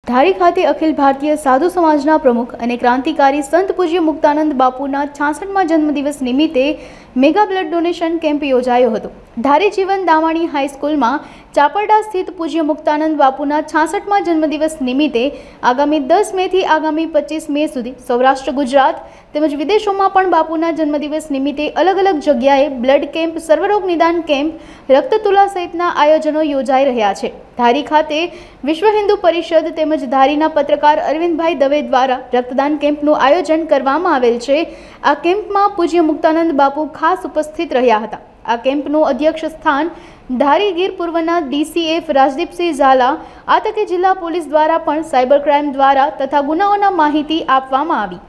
ધારી ખાતે અખિલ ભારતીય સાધુ સમાજના પ્રમુખ અને ક્રાંતિકારી સંત પૂજ્ય મુક્તાનંદ બાપુના 66મા જન્મદિવસ નિમિત્તે મેગા બ્લડ ડોનેશન કેમ્પ યોજાયો હતો। ધારી જીવન દાવાણી હાઈસ્કૂલમાં ચાપરડા સ્થિત પૂજ્ય મુક્તાનંદ બાપુના 66મા જન્મદિવસ નિમિત્તે આગામી 10 મેથી આગામી 25 મે સુધી સૌરાષ્ટ્ર ગુજરાત તેમજ વિદેશોમાં પણ બાપુના જન્મદિવસ નિમિત્તે અલગ અલગ જગ્યાએ બ્લડ કેમ્પ, સર્વરોગ નિદાન કેમ્પ, રક્તતુલા સહિતના આયોજનો યોજાઈ રહ્યા છે। ધારી ખાતે વિશ્વ હિન્દુ પરિષદ તેમજ ધારીના પત્રકાર અરવિંદભાઈ દવે દ્વારા રક્તદાન કેમ્પનું આયોજન કરવામાં આવેલ છે। આ કેમ્પમાં પૂજ્ય મુક્તાનંદ બાપુ ખાસ ઉપસ્થિત રહ્યા હતા। આ કેમ્પનું અધ્યક્ષ સ્થાન ધારી ગીર પૂર્વના DCF રાજદીપસિંહ ઝાલા, આ તકે જિલ્લા પોલીસ દ્વારા પણ સાયબર ક્રાઇમ દ્વારા તથા ગુનાઓના માહિતી આપવામાં આવી।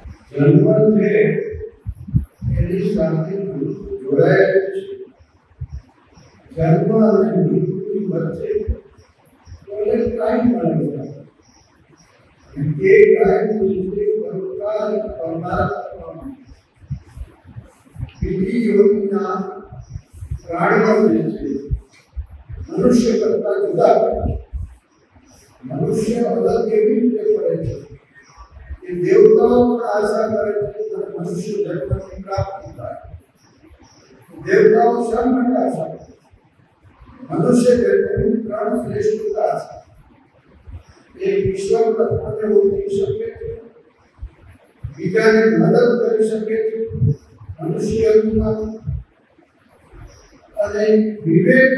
मनुष्य करता जुदा मनुष्य अलग केवी રીતે પડે છે કે દેવતાઓ પણ આશા કરે છે કે મનુષ્ય જન્મની પ્રાપ્તિ થાય। દેવતાઓ શા માટે આશા કરે? મનુષ્ય જન્મની ત્રણ શ્રેષ્ઠતા છે। એક ઈશ્વર તત્વને ઓળખી શકે છે, બીજાને મદદ કરી શકે છે મનુષ્યમાં, અને વિવેક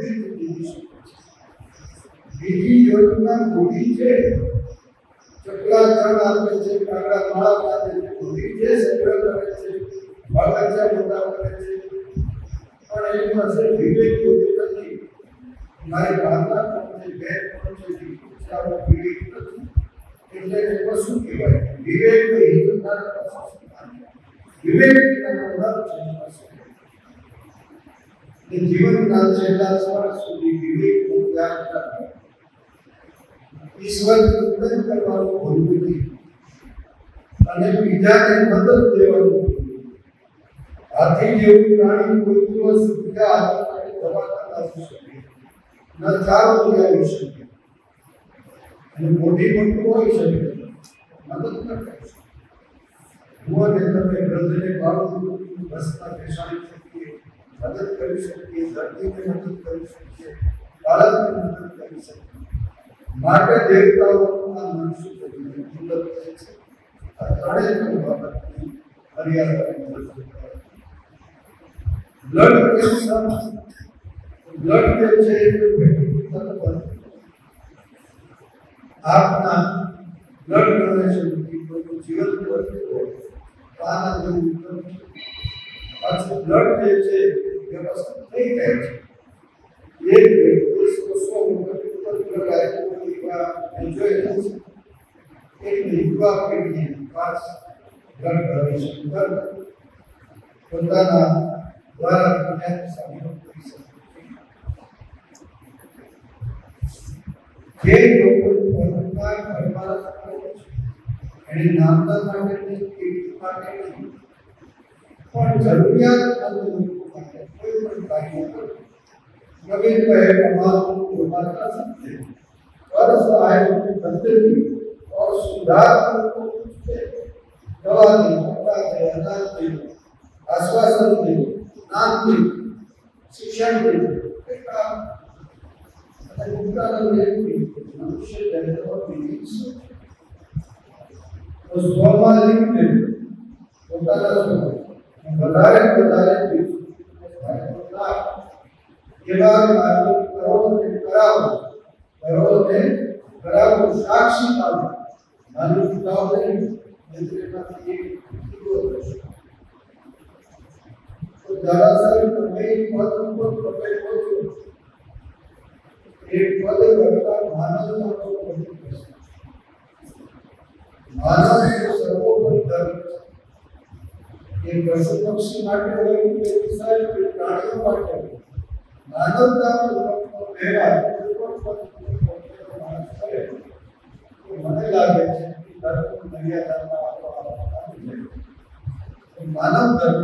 બીજી યોજના બુદ્ધિ છે। ચકલા ચણ આપે છે, કાગડા માળા આપે છે, બુદ્ધિ છે સંગ્રહ કરે છે, બગીચા મોટા કરે છે, પણ એની પાસે વિવેક બુદ્ધિ નથી। મારી ભાવના છે, ભેદ છે, વિચારો વિવેક નથી, એટલે એમાં શું કહેવાય? વિવેક હિન્દુના વિવેક છે જીવનના છેલ્લા શ્વાસ સુધી વિવેકનું ધ્યાન રાખો। ઈશ્વરનું ચિંતન કરવાનું ભૂલવું નહીં અને બીજાને મદદ દેવાનું ભૂલવું નહીં। હાથી જેવું પ્રાણી કોઈ દિવસ બીજા હાથી માટે દવા ન આપી શકે, ન ચારો લગાવી શકે, અને મોટી મોટું હોઈ શકે, મદદ ન કરી શકે। હું અને તમે વૃદ્ધને બાળકો રસ્તા બેસાડી શકીએ, મદદ કરી શકીએ, દર્દીને મદદ કરી શકીએ, બાળકને મદદ કરી શકીએ। માટે દેવતાઓના મનુષ્ય દુર્લભ છે। આ ત્રણેય બાબતની મર્યાદા બ્લડ કેન્સર, બ્લડ જે છે આપના બ્લડ ડોનેશનથી કોઈ જીવન બચતું હોય તો આના જેવું પાછું બ્લડ જે છે વ્યવસ્થિત થઈ જાય છે। એક વ્યક્તિ 100 યુવા પેઢી પાસ બ્લડ ડોનેશન પોતાના દ્વારા દુનિયાને સાબિત કરી શકે। જે લોકો પોતાના ઘરમાં એની નામના માટે માટે પણ જરૂરિયાતમંદ લોકો માટે કોઈ પણ કાર્ય કરે। नवीन कहे कमाल मात्रा सकते और सहायता पद्धति और सुधार को दवा दी, कपड़ा दे, अनाज दे, आश्वासन दे, नाम दे, शिक्षण दे, मनुष्य जन्म और स्वमान लिखते बताए एवं करोड़ों साक्षी मानवताओं ने तो दरअसल एक पद करता मानवता को मानव सर्वोपरि धर्म एक पशु पक्षी માટે હોય કે પ્રાણીઓ માટે मानवता को व्यवहार મને લાગે છે કે ધર્મ મર્યાદામાં માનવ ધર્મ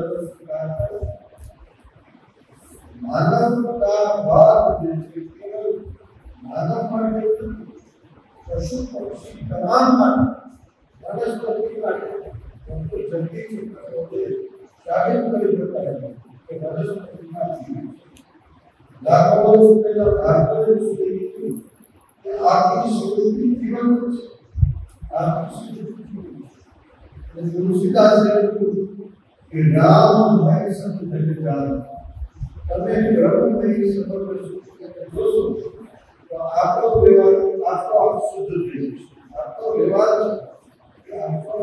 માનવતા ભાવ જે છે કેવળ માનવ માટે પશુ પક્ષી તમામ માટે વનસ્પતિ માટે ડોક્ટર જગદીશ ચંદ્રબોસે સાબિત કરી બતાવ્યું કે વનસ્પતિમાં જીવ લાખો વર્ષ પહેલા ભારતીય ઋષિએ કે આખી સૃષ્ટિ જીવંત છે, આખી સૃષ્ટિ તુલસીદાસે કે રામ ભાઈ સંત જગજાન તમે બ્રહ્મમય સમગ્ર સૃષ્ટિને જોશો તો આપણો વ્યવહાર આખો શુદ્ધ થઈ જશે, આપણો વ્યવહાર કે આખો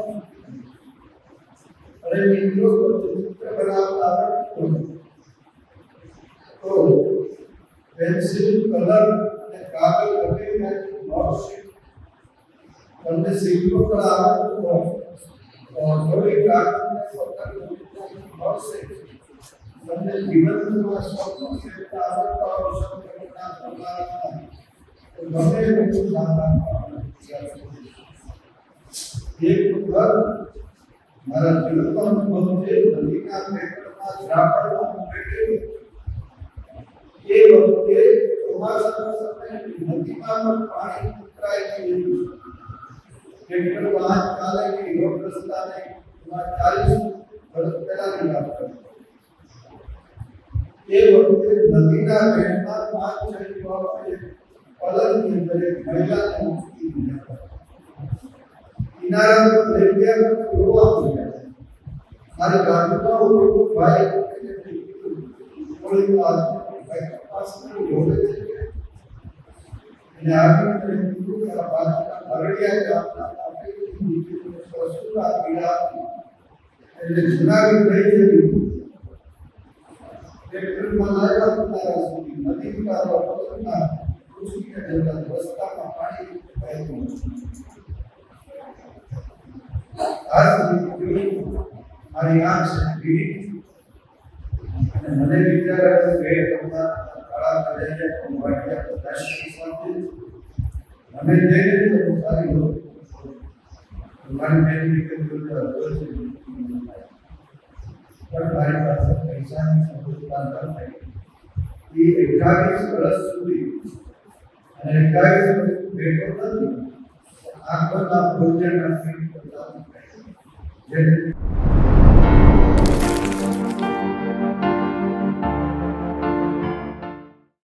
અરે મિત્રો ચિત્ર બનાવતા આવડતું તો પેન્સિલ કલર અને કાગળ વગેરે મળશે, તમને શીખવું પણ આવડતું હોય થોડી કાગળને મળશે, તમને જીવનમાં સૌથી શ્રેષ્ઠ આવડતા શબ્દના પ્રકારના ગમે એટલું સાંભળવા એક ઘર મારા જીવનનો અનુભવ છે, નદીના પેટમાં ઝાકળમાં બેઠેલું એ વખતે ચોમાસાના સમયે નદીમાં પણ પાણી ઉતરાય ગયું, ટ્રેક્ટર વાહન ચાલે કે રોડ રસ્તા ને 40 વર્ષ પહેલાની વાત કરું એ વખતે નદીના પેટમાં 5-6 યુવાઓએ પલંગની અંદર એક મહિલાને મૂકી દીધા, કિનારા પર લઈ ગયા તો રોવા માંડ્યા, મારી બાજુમાં ઉભો ભાઈ થોડી વાર પાસમાં રોવે છે અને આવીને કીધું કે આ બાજુના ભરડિયા ગામના આપેલી વસ્તુના પીડા એટલે જુનાગઢ લઈ જવું ટ્રેક્ટરમાં લાવ્યા તારા સુધી નદી કિનારો પલંગના કૃષિને જતા રસ્તામાં પાણી વહેતું આ સુધી મારી આંખ પીડી અને મને વિચાર આવ્યો કે કાળા કદાચ વાટ્યા પ્રકાશની સાથે અમે જઈને તો સારી હોય મારી બેનની કંઈ રોજ પણ મારી પાસે પૈસાની સમૃદ્ધતા ન થઈ એ 21 વર્ષ સુધી અને 21 વર્ષ બેઠો નથી આંખોના ભોજન જેને